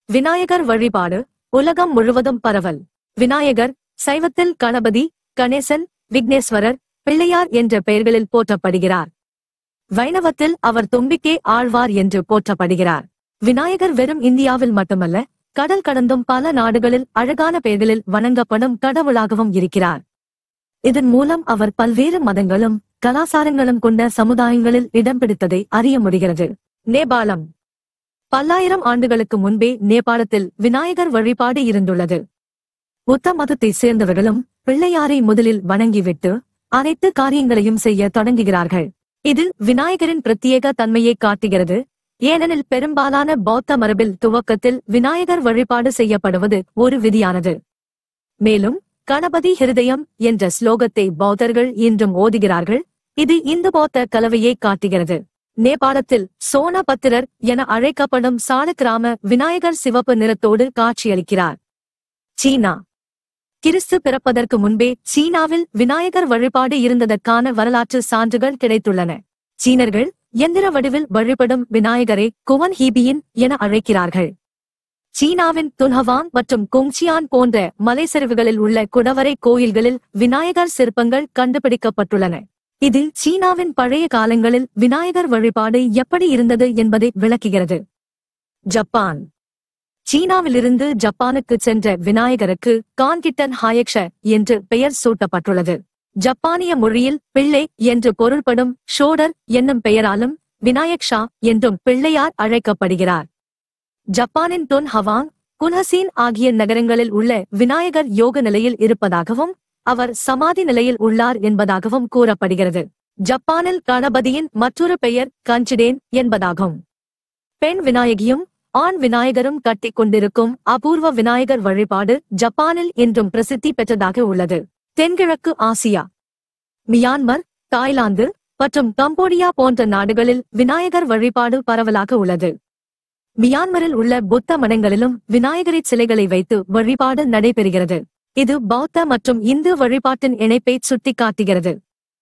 விநாயகர் வழிபாடு உலகம் முழுவதும் பரவல். விநாயகர் சைவத்தில் கணபதி, கணேசன், விக்னேஸ்வரர், பிள்ளையார் என்ற பெயர்களில் போற்றப்படுகிறார். வைணவத்தில் அவர் தும்பிக்கை ஆழ்வார் என்று போற்றப்படுகிறார். விநாயகர் வெறும் இந்தியாவில் மட்டுமல்ல, கடல் கடந்தும் பல நாடுகளில் அழகான பெயர்களில் வணங்கப்படும் கடவுளாகவும் இருக்கிறார். இதன் மூலம் அவர் பல்வேறு மதங்களும் கலாசாரங்களும் கொண்ட சமுதாயங்களில் இடம் பிடித்ததை அறிய முடிகிறது. நேபாளம். பல்லாயிரம் ஆண்டுகளுக்கு முன்பே நேபாளத்தில் விநாயகர் வழிபாடு இருந்துள்ளது. புத்த மதத்தை சேர்ந்தவர்களும் பிள்ளையாரை முதலில் வணங்கிவிட்டு அனைத்து காரியங்களையும் செய்ய தொடங்குகிறார்கள். இது விநாயகரின் பிரத்யேக தன்மையை காட்டுகிறது. ஏனெனில் பெரும்பாலான பௌத்த மரபில் துவக்கத்தில் விநாயகர் வழிபாடு செய்யப்படுவது ஒரு விதியானது. மேலும் கணபதி ஹிருதயம் என்ற ஸ்லோகத்தை பௌத்தர்கள் இன்றும் ஓதுகிறார்கள். இது இந்து பௌத்த கலவையை காட்டுகிறது. நேபாளத்தில் சோனபத்திரர் என அழைக்கப்படும் சாலக்கிராம விநாயகர் சிவப்பு நிறத்தோடு காட்சியளிக்கிறார். சீனா. கிறிஸ்து பிறப்பதற்கு முன்பே சீனாவில் விநாயகர் வழிபாடு இருந்ததற்கான வரலாற்று சான்றுகள் கிடைத்துள்ளன. சீனர்கள் எந்திர வடிவில் வழிபடும் விநாயகரை குவன் ஹீபியின் என அழைக்கிறார்கள். சீனாவின் துன்ஹவாங் மற்றும் குங்சியான் போன்ற மலைச்சரிவுகளில் உள்ள குடவரை கோயில்களில் விநாயகர் சிற்பங்கள் கண்டுபிடிக்கப்பட்டுள்ளன. இது சீனாவின் பழைய காலங்களில் விநாயகர் வழிபாடு எப்படி இருந்தது என்பதை விளக்குகிறது. ஜப்பான். சீனாவிலிருந்து ஜப்பானுக்கு சென்ற விநாயகருக்கு கான்கிட்டன் ஹாயக்ஷ என்று பெயர் சூட்டப்பட்டுள்ளது. ஜப்பானிய மொழியில் பிள்ளை என்று பொருள்படும் ஷோடர் என்னும் பெயராலும் விநாயக்ஷா என்றும் பிள்ளையார் அழைக்கப்படுகிறார். ஜப்பானின் தொன் ஹவாங், குன்ஹசீன் ஆகிய நகரங்களில் உள்ள விநாயகர் யோக நிலையில் இருப்பதாகவும் அவர் சமாதி நிலையில் உள்ளார் என்பதாகவும் கூறப்படுகிறது. ஜப்பானில் கணபதியின் மற்றொரு பெயர் கஞ்சிடேன் என்பதாகும். பெண் விநாயகியும் ஆண் விநாயகரும் கட்டிக் கொண்டிருக்கும் அபூர்வ விநாயகர் வழிபாடு ஜப்பானில் இன்றும் பிரசித்தி பெற்றதாக உள்ளது. தென்கிழக்கு ஆசியா. மியான்மர், தாய்லாந்து மற்றும் கம்போடியா போன்ற நாடுகளில் விநாயகர் வழிபாடு பரவலாக உள்ளது. மியான்மரில் உள்ள புத்த மடங்களிலும் விநாயகரின் சிலைகளை வைத்து வழிபாடு நடைபெறுகிறது. இது பௌத்த மற்றும் இந்து வழிபாட்டின் இணைப்பை சுட்டிக்காட்டுகிறது.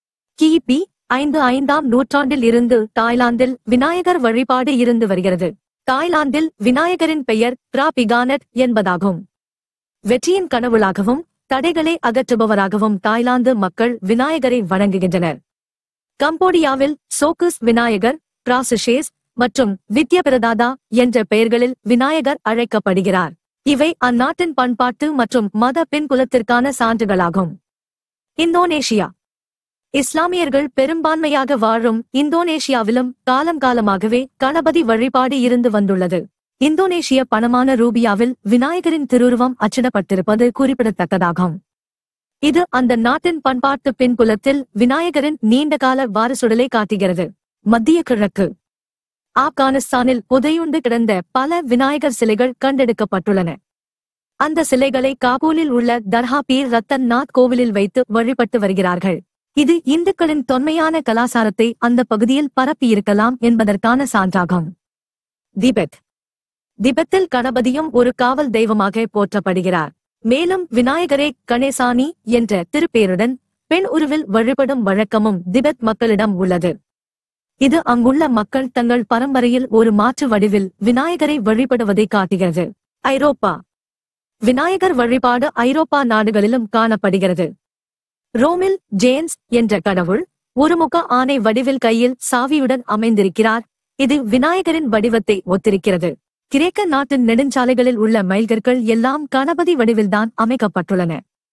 கிபி 5ஆம் நூற்றாண்டில் இருந்து தாய்லாந்தில் விநாயகர் வழிபாடு இருந்து வருகிறது. தாய்லாந்தில் விநாயகரின் பெயர் பிராபிகானட் என்பதாகும். வெற்றியின் கடவுளாகவும் தடைகளை அகற்றுபவராகவும் தாய்லாந்து மக்கள் விநாயகரை வணங்குகின்றனர். கம்போடியாவில் சோகுஸ் விநாயகர், பிராசுஷேஸ் மற்றும் வித்யபிரதாதா என்ற பெயர்களில் விநாயகர் அழைக்கப்படுகிறார். இவை அந்நாட்டின் பண்பாட்டு மற்றும் மத பின்புலத்திற்கான சான்றுகளாகும். இந்தோனேஷியா. இஸ்லாமியர்கள் பெரும்பான்மையாக வாழும் இந்தோனேஷியாவிலும் காலங்காலமாகவே கணபதி வழிபாடு இருந்து வந்துள்ளது. இந்தோனேஷிய பணமான ரூபியாவில் விநாயகரின் திருவுருவம் அச்சிடப்பட்டிருப்பது குறிப்பிடத்தக்கதாகும். இது அந்த நாட்டின் பண்பாட்டு பின்புலத்தில் விநாயகரின் நீண்டகால வாரிசுடலை காட்டுகிறது. மத்திய கிழக்கு. ஆப்கானிஸ்தானில் புதையுண்டு கிடந்த பல விநாயகர் சிலைகள் கண்டெடுக்கப்பட்டுள்ளன. அந்த சிலைகளை காபூலில் உள்ள தர்ஹா பீர் ரத்தன் நாத் கோவிலில் வைத்து வழிபட்டு வருகிறார்கள். இது இந்துக்களின் தொன்மையான கலாசாரத்தை அந்த பகுதியில் பரப்பியிருக்கலாம் என்பதற்கான சான்றாகும். திபெத். திபெத்தில் கணபதியும் ஒரு காவல் தெய்வமாக போற்றப்படுகிறார். மேலும் விநாயகரே கணேசானி என்ற திருப்பேருடன் பெண் உருவில் வழிபடும் வழக்கமும் திபெத் மக்களிடம் உள்ளது. இது அங்குள்ள மக்கள் தங்கள் பரம்பரையில் ஒரு மாற்று வடிவில் விநாயகரை வழிபடுவதை காட்டுகிறது. ஐரோப்பா. விநாயகர் வழிபாடு ஐரோப்பா நாடுகளிலும் காணப்படுகிறது. ரோமில் ஜேன்ஸ் என்ற கடவுள் ஒருமுக ஆனை வடிவில் கையில் சாவியுடன் அமைந்திருக்கிறார். இது விநாயகரின் வடிவத்தை ஒத்திருக்கிறது. கிரேக்க நாட்டின் நெடுஞ்சாலைகளில் உள்ள மைல்கற்கள் எல்லாம் கணபதி வடிவில்தான் அமைக்கப்பட்டுள்ளன.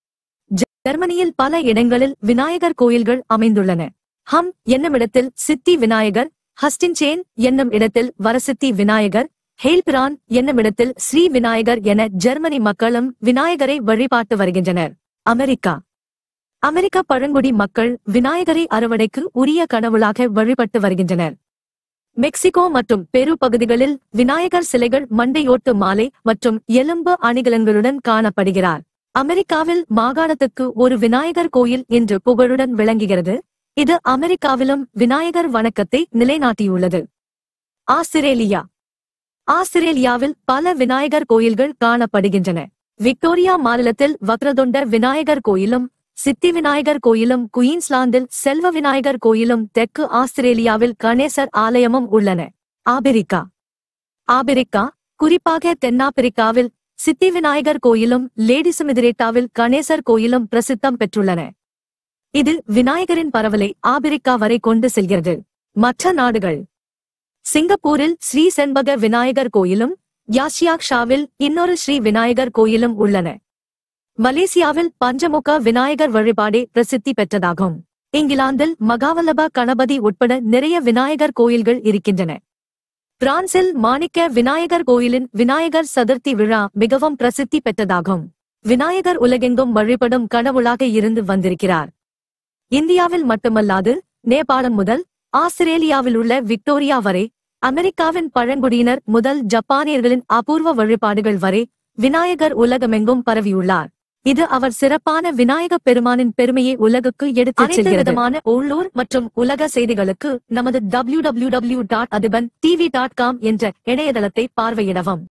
ஜெர்மனியில் பல இடங்களில் விநாயகர் கோயில்கள் அமைந்துள்ளன. ஹம் என்னுமிடத்தில் சித்தி விநாயகர், ஹஸ்டின்சேன் என்னும் இடத்தில் வரசித்தி விநாயகர், ஹெய்ல்பிரான் என்னுமிடத்தில் ஸ்ரீ விநாயகர் என ஜெர்மனி மக்களும் விநாயகரை வழிபாட்டு வருகின்றனர். அமெரிக்கா. அமெரிக்க பழங்குடி மக்கள் விநாயகரை அறுவடைக்கு உரிய கடவுளாக வழிபட்டு வருகின்றனர். மெக்சிகோ மற்றும் பெரு பகுதிகளில் விநாயகர் சிலைகள் மண்டையோட்டு மாலை மற்றும் எலும்பு அணிகலன்களுடன் காணப்படுகிறார். அமெரிக்காவில் மாகாணத்துக்கு ஒரு விநாயகர் கோயில் இன்று புகழுடன் விளங்குகிறது. இது அமெரிக்காவிலும் விநாயகர் வணக்கத்தை நிலைநாட்டியுள்ளது. ஆஸ்திரேலியா. ஆஸ்திரேலியாவில் பல விநாயகர் கோயில்கள் காணப்படுகின்றன. விக்டோரியா மாநிலத்தில் வக்ரதுண்ட விநாயகர் கோயிலும் சித்தி விநாயகர் கோயிலும், குயின்ஸ்லாந்தில் செல்வ விநாயகர் கோயிலும், தெற்கு ஆஸ்திரேலியாவில் கணேசர் ஆலயமும் உள்ளன. ஆபிரிக்கா. குறிப்பாக தென்னாப்பிரிக்காவில் சித்தி விநாயகர் கோயிலும் லேடிசுமிதிரேட்டாவில் கணேசர் கோயிலும் பிரசித்தம் பெற்றுள்ளன. இது விநாயகரின் பரவலை ஆபிரிக்கா வரை கொண்டு செல்கிறது. மற்ற நாடுகள்: சிங்கப்பூரில் ஸ்ரீ செண்பக விநாயகர் கோயிலும் யாஷியாக்ஷாவில் இன்னொரு ஸ்ரீ விநாயகர் கோயிலும் உள்ளன. மலேசியாவில் பஞ்சமுக விநாயகர் வழிபாடே பிரசித்தி பெற்றதாகும். இங்கிலாந்தில் மகாவல்லப கணபதி உட்பட நிறைய விநாயகர் கோயில்கள் இருக்கின்றன. பிரான்சில் மாணிக்க விநாயகர் கோயிலின் விநாயகர் சதுர்த்தி விழா மிகவும் பிரசித்தி பெற்றதாகும். விநாயகர் உலகெங்கும் வழிபடும் கடவுளாக இருந்து வந்திருக்கிறார். இந்தியாவில் மட்டுமல்லாது நேபாளம் முதல் ஆஸ்திரேலியாவில் உள்ள விக்டோரியா வரை, அமெரிக்காவின் பழங்குடியினர் முதல் ஜப்பானியர்களின் அபூர்வ வழிபாடுகள் வரை விநாயகர் உலகமெங்கும் பரவியுள்ளார். இது அவர் சிறப்பான விநாயகப் பெருமானின் பெருமையை உலகுக்கு எடுத்துச் செல்கிறது. விதமான உள்ளூர் மற்றும் உலக செய்திகளுக்கு நமது www.adibantv.com என்ற இணையதளத்தை பார்வையிடவும்.